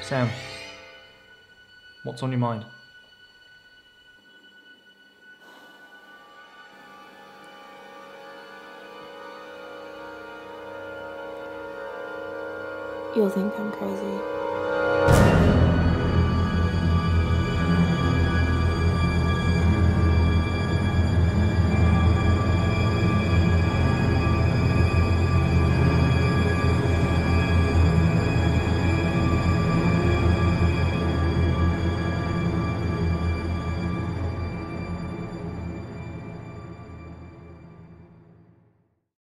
Sam, what's on your mind? You'll think I'm crazy.